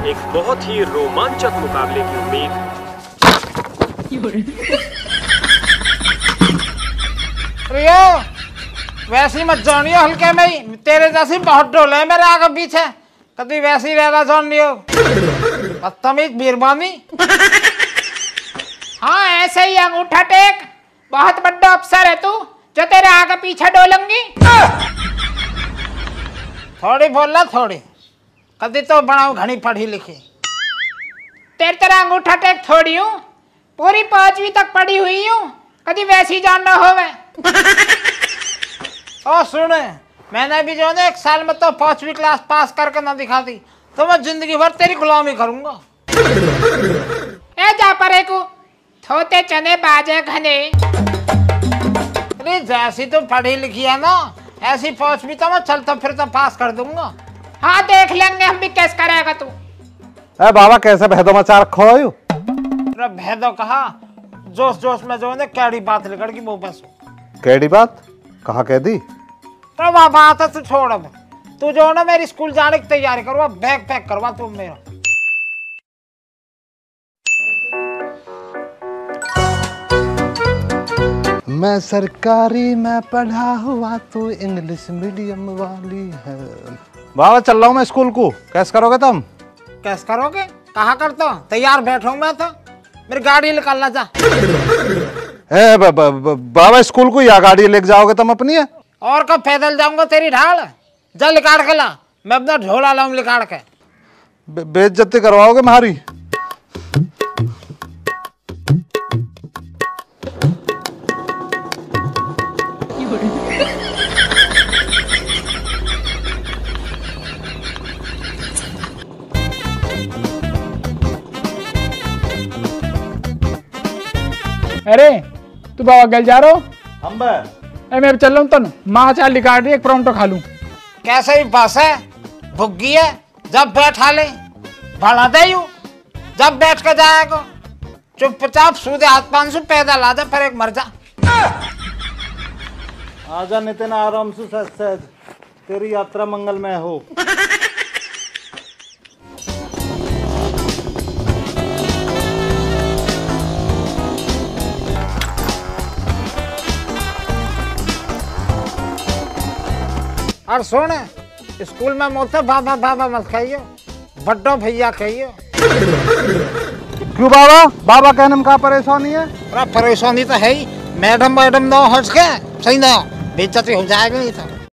एक बहुत ही रोमांचक मुकाबले की उम्मीद। प्रियो, वैसी मत जानियो हल्के में ही, तेरे जैसी बहुत डोले है मेरे आगे पीछे, कभी वैसी रहना जानियो। बदतमीज बीरबानी। हाँ ऐसे ही अंगूठा टेक, बहुत बड़ा अफसर है तू जो तेरे आगे पीछे डोलूंगी। थोड़ी बोलना थोड़ी, कभी तो बनाओ घनी पढ़ी लिखी। तेरे तरह अंगूठा टेक थोड़ी हूँ, पूरी 5वीं तक पढ़ी हुई हूँ, कभी वैसी जानना होवे। ओ सुने, मैंने भी जो है 1 साल में तो 5वीं क्लास पास करके ना दिखा दी तो मैं जिंदगी भर तेरी गुलामी करूंगा। ए जा परे को, थोते चने बाजे घने। अरे जैसी तो पढ़ी लिखी है ना, ऐसी 5वीं तो मैं चलता फिरता पास कर दूंगा। हाँ देख लेंगे हम भी, कैसे करेगा तू। अरे बाबा कैसे भेदो मचा रखो हो? अरे भेदो कहा, जोश जोश में जो है कैडी बात निकल गई मुंह पे। कैडी बात कहाँ कह दी? तो वह बात है, तू छोड़। अब तू जो है ना मेरी स्कूल जाने की तैयारी करवा, बैग पैक करवा तू मेरा। मैं सरकारी में पढ़ा हुआ तो इंग्लिश मीडियम वाली है। बाबा चल रहा हूँ मैं स्कूल को, कैसे करोगे तुम? कैसे करोगे? कहाँ करता हूँ, तैयार बैठो मैं तो, मेरी गाड़ी निकालना जा। बाबा स्कूल को या गाड़ी लेके जाओगे तुम अपनी है? और कब पैदल जाऊंगा, तेरी ढाल। जा लिकाड़ के ला, मैं अपना झोला लाऊं लिकाड़ के। बेइज्जती करवाओगे हमारी। अरे तू बाबा गल जा रहा हो? हम बे मैं चल रहा हूँ तन, माँ चाल निकाल रही, एक परांठा खा लूं। कैसे भी पास है, भुग्गी है, जब बैठा ले भला दे यू, जब बैठ के जाएगा चुपचाप सूदे हाथ 500 पैदल आ जा, फिर एक मर जा। आजा नितिन आराम से सहज, तेरी यात्रा मंगलमय हो। और सुन, स्कूल में मुझसे बाबा बाबा मत कहियो, बड्डो भैया कहियो। क्यों बाबा? बाबा कहने में क्या परेशानी है? परेशानी तो है ही, मैडम मैडम ना हंस के सही ना बेइज्जती हो जाएगी नहीं तो।